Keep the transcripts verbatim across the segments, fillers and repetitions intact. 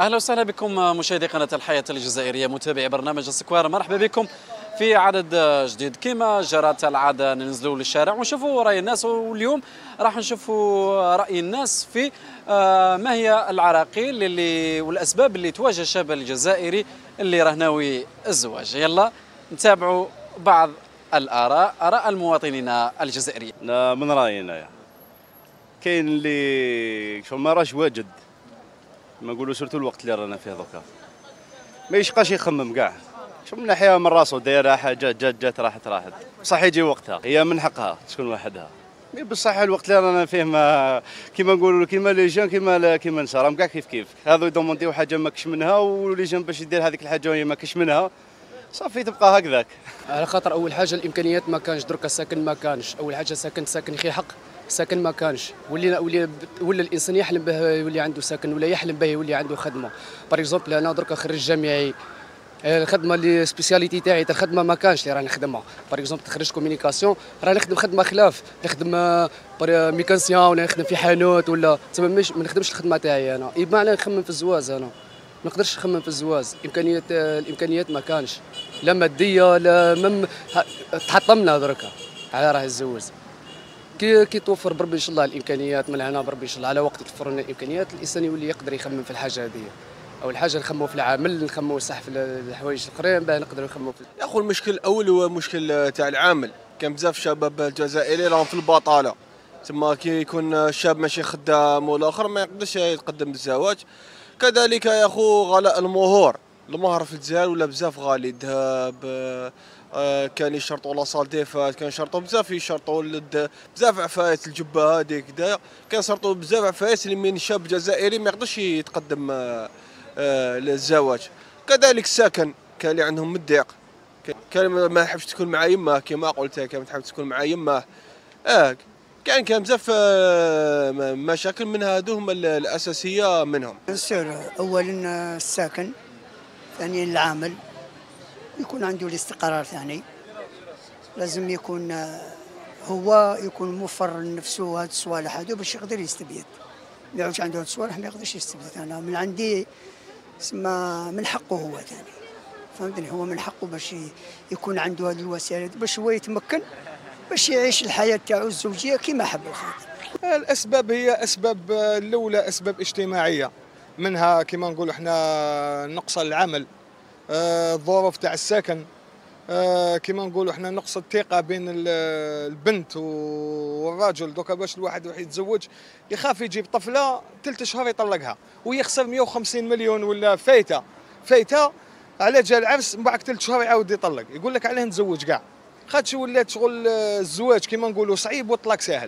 أهلا وسهلا بكم مشاهدي قناة الحياة الجزائرية متابعي برنامج السكوار. مرحبا بكم في عدد جديد. كما جرت العادة ننزلوا للشارع ونشوفوا رأي الناس، واليوم راح نشوفوا رأي الناس في ما هي العراقيل اللي والأسباب اللي تواجه الشاب الجزائري اللي راه ناوي الزواج. يلا نتابعوا بعض الآراء، آراء المواطنين الجزائريين. لا من رأينا كاين اللي شو ما راش واجد، ما نقولوا سيرتو الوقت اللي رانا فيه دوكا ما يشقاش يخمم كاع، شو من ناحيه من راسو دايره حاجه جات جات راحت راحت، بصح يجي وقتها هي من حقها تكون وحدها. مي بصح الوقت اللي رانا فيه ما كيما نقولوا كيما لي جون كيما كيما النساء راهم كاع كيف كيف، هذو يدومونديو حاجه ماكش منها ولي جون باش يدير هذيك الحاجه وهي ماكش منها، صافي تبقى هكذاك. على خاطر اول حاجه الامكانيات ما كانش، دركا السكن ما كانش، اول حاجه ساكن ساكن خي حق، ساكن ما كانش، ولينا ولي ولا الانسان يحلم به يولي عنده سكن، ولا يحلم به يولي عنده خدمه. باغ اكزومبل انا دركا خريج جامعي، الخدمه اللي سبيسياليتي تاعي تاع الخدمه ما كانش اللي راني نخدمها. باغ اكزومبل تخرجت كومينيكاسيون راني نخدم خدمه خلاف، نخدم ميكانسيان ولا نخدم في حانوت ولا تسمى مش ما نخدمش الخدمه تاعي انا. بمعنى نخمم في الزواج، انا ما نقدرش نخمم في الزواج، امكانيات الامكانيات ما كانش، لا ماديه لا مم تحطمنا دركا على راه الزواج. كي كي توفر بربي ان شاء الله الامكانيات من هنا بربي ان شاء الله، على وقت توفر لنا الامكانيات الانسان يولي يقدر يخمم في الحاجه هذه. اول حاجه نخمموا في العامل، نخمموا صح في الحوايج الاخرين باه نقدروا نخمموا في. يا اخو المشكل الاول هو مشكل تاع العامل، كان بزاف شباب الجزائري راهم في البطاله، تما كي يكون الشاب ماشي خدام ولا اخر ما يقدرش يتقدم بالزواج. كذلك يا اخو غلاء المهور، المهر في الجزائر ولا بزاف غالي، الذهب آه كان يشرطوا لاصال ديفات، كان يشرطوا بزاف، يشرطوا بزاف عفايس الجبه هذيك كذا، كان يشرطوا بزاف عفايس اللي من شاب جزائري ما يقدرش يتقدم آه آه للزواج. كذلك السكن، كان اللي عندهم مضيق، كان ما يحبش تكون مع يمه كما قلت، كان تحب تكون مع يمه. اه كان كان بزاف مشاكل من هذوهم الاساسيه منهم. السر اولا الساكن، ثانيا العامل يكون عنده الاستقرار، ثاني لازم يكون هو يكون موفر لنفسه هاد الصوالح هادو باش يقدر يستبيد. ما يعودش عنده هاد الصوالح ما يقدرش يستبيد. انا من عندي اسمها من حقه هو ثاني، فهمتني، هو من حقه باش يكون عنده هاد الوسائل باش هو يتمكن باش يعيش الحياه تاعو الزوجيه كما حب الخاطر. الاسباب هي اسباب الاولى اسباب اجتماعيه، منها كما نقولوا احنا نقص العمل، الظروف تاع السكن، كما نقولوا احنا نقص الثقه بين البنت والراجل. دوكا باش الواحد يروح يتزوج يخاف يجيب طفله ثلاث شهور يطلقها ويخسر مئة وخمسين مليون ولا فايته فايته على جال العرس، من بعد ثلاث شهور يعاود يطلق، يقول لك علاه نتزوج كاع، خاطش ولات شغل الزواج كما نقولوا صعيب والطلاق ساهل.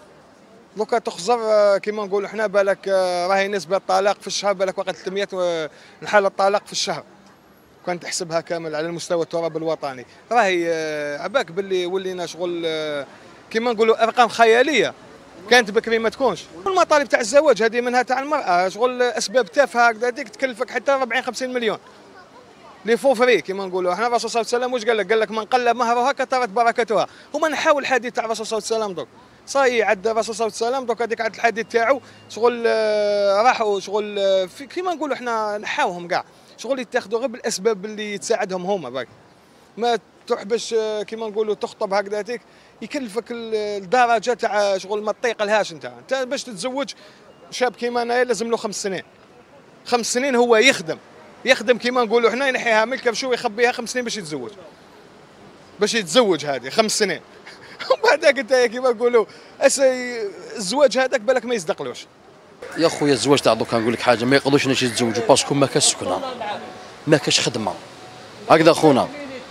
دوكا تخزر كما نقولوا احنا بالك راهي نسبه الطلاق في الشهر بالك وقت ثلاثمئة نحال الطلاق في الشهر، كان تحسبها كامل على المستوى التراب الوطني راهي عباك باللي ولينا شغل كما نقولوا ارقام خياليه كانت بكري ما تكونش. المطالب تاع الزواج هذه منها تاع المراه شغل اسباب تافهه هكذا هذيك تكلفك حتى أربعين خمسين مليون لي فو فري كما نقولوا احنا. الرسول صلى الله عليه وسلم واش قال لك؟ قال لك من قل مهرها كثرت بركتها. هما نحاول الحديث تاع الرسول صلى الله عليه وسلم دوك صاي عد الرسول صلى الله عليه وسلم دوك هذيك عد الحديث تاعو شغل راحوا شغل كما نقولوا احنا نحاوهم كاع شغل يتاخذوا غير بالاسباب اللي تساعدهم هما باك، ما تروح باش كما نقولوا تخطب هكذا هذيك يكلفك الدرجه تاع شغل ما تطيق لهاش. انت انت باش تتزوج شاب كيما انا لازم له خمس سنين، خمس سنين هو يخدم يخدم كيما نقولوا احنا ينحيها ملكه بشو يخبيها خمس سنين باش يتزوج، باش يتزوج هذه خمس سنين وبعدك انت كيما نقولوا الزواج هذاك بالك ما يصدقلوش. يا خويا الزواج تاع دوكا نقول لك حاجه، ما يقدروش الناس يتزوجوا باسكو ما كاش سكنه، ما كاش خدمه هكذا خونا،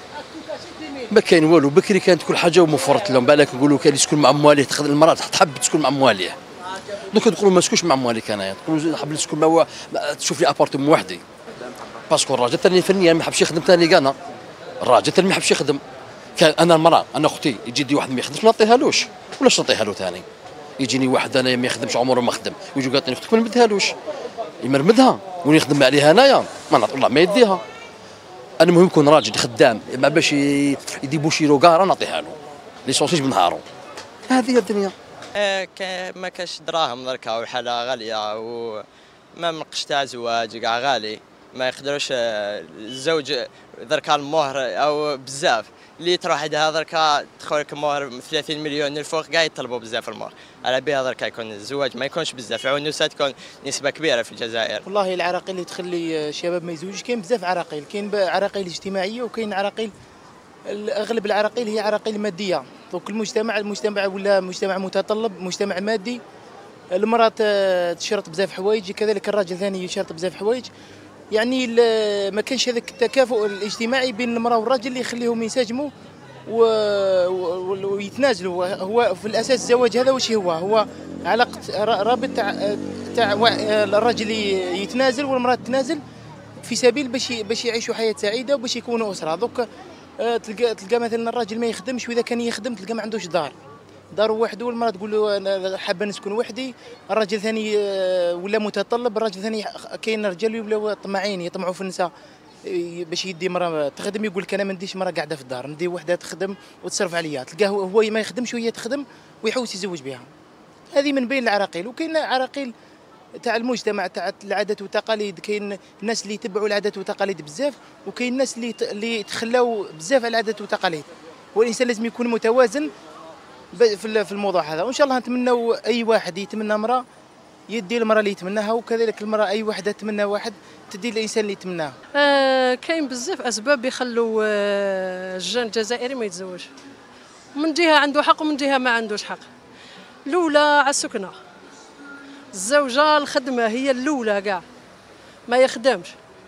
ما كاين والو. بكري كانت كل حاجه ومفرط لهم، بالك نقولوا كان يسكن مع مواليه، تاخذ المراه تحب تسكن مع مواليه، دوكا تقولوا ما نسكنش مع مواليك انايا، تقولوا نحب نسكن مع تشوف لي ابارتمون وحدي، باسكو الراجل ثاني فنيا ما يحبش يخدم ثاني كانا، الراجل ثاني ما يحبش يخدم. كان انا المراه انا اختي يجي واحد ما يخدمش ما نعطيهالوش، ولاش نعطيها له ثاني؟ يجيني واحد انا ما يخدمش عمره ما خدم ويجي قاطني اختك ما نمدهالوش، يمرمدها ونخدم عليها انايا ما نعطي الله ما يديها. انا المهم يكون راجل خدام ما باش يديبوشي له كاره نعطيها له لي سونسيج بنهارو. هذه هي الدنيا. آه ما كاش دراهم دركا والحاله غاليه و ما منقش تاع زواج كاع غالي، ما يقدروش الزوج دركا المهر او بزاف اللي تروح عندها دركا تدخل لك مهر ثلاثين مليون الفوق كاع يطلبوا بزاف المهر، على بها دركا يكون الزواج ما يكونش بزاف، العنوسه تكون نسبه كبيره في الجزائر. والله العراقيل اللي تخلي الشباب ما يزوجوش كاين بزاف عراقيل، كاين عراقيل اجتماعيه وكاين عراقيل اغلب العراقيل هي عراقيل ماديه، دونك المجتمع المجتمع ولا مجتمع متطلب، مجتمع مادي، المراه تشرط بزاف حوايج كذلك الراجل ثاني يشرط بزاف حوايج، يعني ما كانش هذاك التكافؤ الاجتماعي بين المراه والراجل اللي يخليهم ينسجموا ويتنازلوا. هو في الاساس الزواج هذا واش هو؟ هو علاقه رابط تاع تاع الراجل يتنازل والمراه تتنازل في سبيل باش باش يعيشوا حياه سعيده وباش يكونوا اسره. دوك تلقى تلقى مثلا الراجل ما يخدمش، واذا كان يخدم تلقى ما عندوش دار، دار وحده، والمراه تقول له انا حابه نسكن وحدي، الراجل ثاني ولا متطلب، الراجل ثاني كاين رجال يولوا طماعين يطمعوا في النساء باش يدي مراه تخدم، يقول لك انا ما نديش مراه قاعده في الدار، ندي وحده تخدم وتصرف عليا، تلقاه هو ما يخدمش وهي تخدم ويحوس يزوج بها. هذه من بين العراقيل. وكاين عراقيل تاع المجتمع تاع العادات والتقاليد، كاين الناس اللي يتبعوا العادات والتقاليد بزاف، وكاين الناس اللي اللي تخلاو بزاف على العادات والتقاليد، والانسان لازم يكون متوازن في الموضوع هذا. وان شاء الله نتمنوا اي واحد يتمنى امراه يدي المراه اللي يتمناها، وكذلك المراه اي واحده تتمنى واحد تدي الانسان اللي يتمناه. آه كاين بزاف اسباب يخلوا آه الجان الجزائري ما يتزوجش، من جهه عنده حق ومن جهه ما عندوش حق. الاولى على السكنه، الزوجه الخدمه هي الاولى كاع، ما يخدمش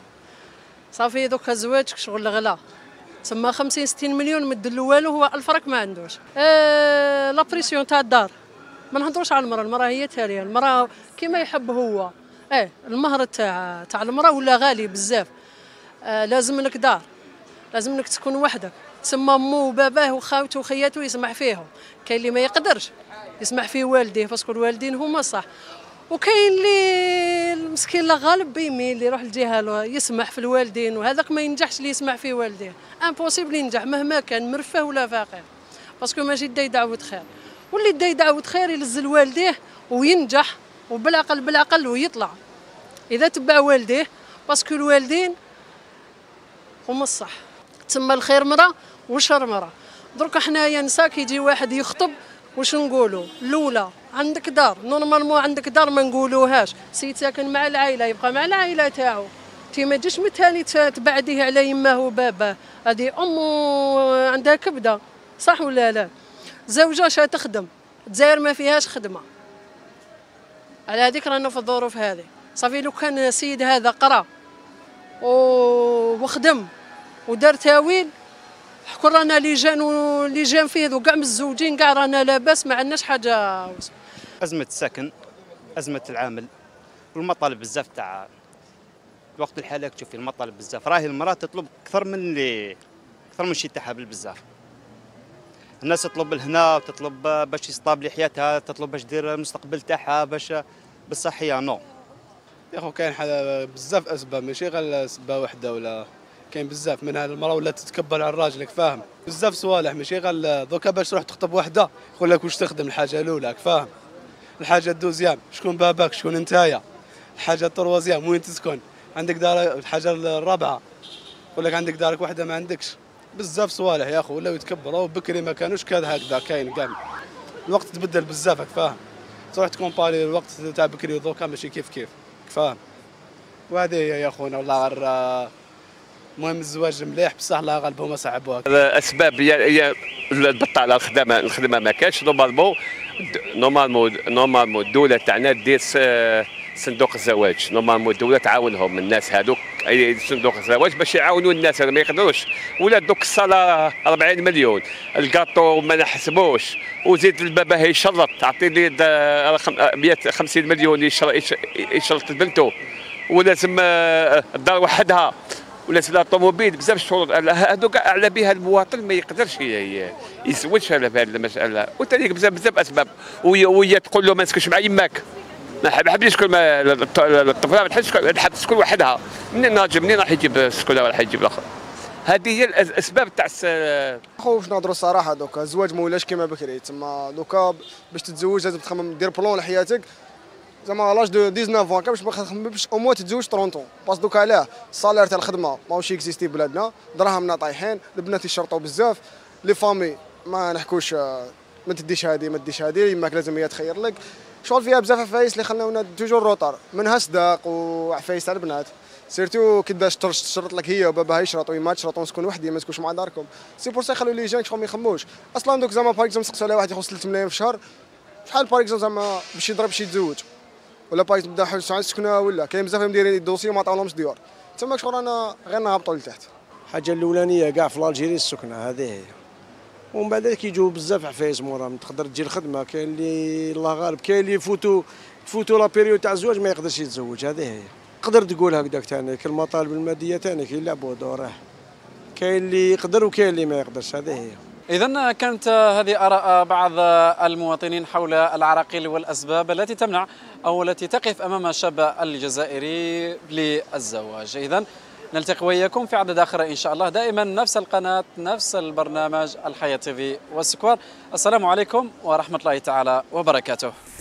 صافي دوكا زواجك شغل غلا، تسمى خمسين ستين مليون ما دلو والو، هو الفرق ما عندوش. آه لا بريسيون تاع الدار، ما نهضروش على المراه، المراه هي تاليه، المراه كيما يحب هو. اه المهر تاع تاع المراه ولا غالي بزاف، آه لازم لك دار، لازم لك تكون وحدك، تسمى مو وباباه وخاوته وخياته يسمع فيهم، كاين اللي ما يقدرش يسمع فيه والديه باسكو الوالدين هما صح، وكاين اللي المسكين لا غالب بيميل اللي يروح للجهه يسمح في الوالدين، وهذاك ما ينجحش اللي يسمع فيه والديه، امبوسيبل ينجح مهما كان مرفه ولا فقير، باسكو ماشي دا يدعوت خير، واللي دا يدعوت خير يلزل والديه وينجح وبالعقل بالعقل ويطلع، اذا تبع والديه باسكو الوالدين هما الصح، تسمى الخير مرة والشر مرة. درك حنايا نساء كيجي واحد يخطب واش نقولوا؟ الاولى عندك دار، نورمالمون عندك دار ما نقولوهاش، سيد ساكن مع العائله يبقى مع العائله تاعو، تي ما تجيش مثالي تبعديه على يماه وباباه، هذه امو عندها كبده صح ولا لا؟ زوجه شا تخدم، الجزائر ما فيهاش خدمه، على هذيك رانا في الظروف هذه، صافي لو كان السيد هذا قرا وخدم ودار تاويل، حكوا رانا لجان ولجان فيه ذو كاع متزوجين كاع رانا لاباس، ما عندناش حاجه. ازمه السكن، ازمه العمل، والمطالب بزاف تاع الوقت الحالي، تشوفي المطالب بزاف، راهي المراه تطلب اكثر من اللي اكثر من الشيء تاعها بزاف. الناس تطلب لهنا وتطلب باش يستابلي حياتها، تطلب باش دير المستقبل تاعها باش بالصحيه. نو يا خو كاين بزاف اسباب، ماشي غير سبه وحده، ولا كاين بزاف منها المراه ولا تتكبر على الراجل، راك فاهم؟ بزاف صوالح، ماشي غير دوكا باش تروح تخطب وحده يقول لك واش تخدم، الحاجه الاولى راك فاهم، الحاجه الدوزيام شكون باباك شكون نتايا، الحاجه التروازيام وين تسكن، عندك دار، الحاجه الرابعه يقول لك عندك دارك وحده ما عندكش، بزاف صوالح يا اخو، ولاو يتكبروا، بكري ما كانوش كذا هكذا، كاين كاع الوقت تبدل بزاف راك فاهم، تروح تكومباري الوقت تاع بكري ودوكا ماشي كيف كيف فاهم. وهذه هي يا خونا والله غير المهم الزواج مليح بصح الله غالب هما صعبوها. الاسباب هي هي البطاله، الخدمه الخدمه ما كانش، نورمالمون نورمالمون نورمالمون الدوله تاعنا دير صندوق الزواج، نورمالمون الدوله تعاونهم الناس هذوك، اي صندوق الزواج باش يعاونوا الناس اللي ما يقدروش، ولا دوك الصلاه أربعين مليون، الكاطو ما نحسبوش، وزيد البابا يشرط تعطي لي مئة وخمسين مليون يشرط بنته، ولازم الدار وحدها، ولازم الطوموبيل، بزاف الشروط هادو كاع على بها المواطن ما يقدرش يزوج على هذه المساله، وثاني بزاف بزاف اسباب، وهي تقول له ما نسكنش مع يماك، ما حبش تكون الطفله ما تحبش تكون وحدها، منين راجل منين راح يجيب السكونه ولا يجيب الاخر؟ هذه هي الاسباب تاع خو باش نهضروا الصراحه، دوكا الزواج ما ولاش كيما بكري، تما دوكا باش تتزوج لازم تخمم دير بلون لحياتك، زعما لاج دو تسعطاش عام باش ما تخممش او موان تتزوج ثلاثين باس دوكا علاه الصالير تاع الخدمه ماهوش اكزيستي في بلادنا، دراهمنا طايحين، البنات يشرطوا بزاف، لي فامي ما نحكوش ما تديش هذه ما تديش هذه، يماك لازم هي تخير لك، شغل فيها بزاف عفايس اللي خلاونا توجور روطار، منها صداق وعفايس تاع البنات، سيرتو كي تشرط لك هي وباباها يشرط ويما تشرط وتكون وحدي ما تكونش مع داركم، سي بور سا يخلوا لي جان شغل ما يخموش، اصلا دوك زعما باغ اكزومبل سقسوا على واحد يخلص ثلاثة ملايين في الشهر، شحال باغ اكزومبل زعما باش يضرب باش يتزوج، ولا باغ اكزومبل بدا حوس على السكنه ولا كاين بزاف مديرين الدوسي وما عطاولهمش ديور، تما شغل انا غير نهبطوا لتحت. الحاجه الاولانيه كاع في الجيري السكنه هذه هي، ومن بعد كيجيو بزاف عفايس موراهم، تقدر تجي الخدمه، كاين اللي الله غالب، كاين اللي يفوتوا تفوتوا لا بيريود تاع الزواج ما يقدرش يتزوج، هذه هي. تقدر تقول هكذاك ثاني المطالب الماديه ثاني كيلعبوا دوره، كاين اللي يقدر وكاين اللي ما يقدرش، هذه هي. إذا كانت هذه آراء بعض المواطنين حول العراقيل والأسباب التي تمنع أو التي تقف أمام الشاب الجزائري للزواج. إذا نلتقي وإياكم في عدد آخر إن شاء الله، دائما نفس القناة نفس البرنامج الحياة تيفي والسكوار. السلام عليكم ورحمة الله تعالى وبركاته.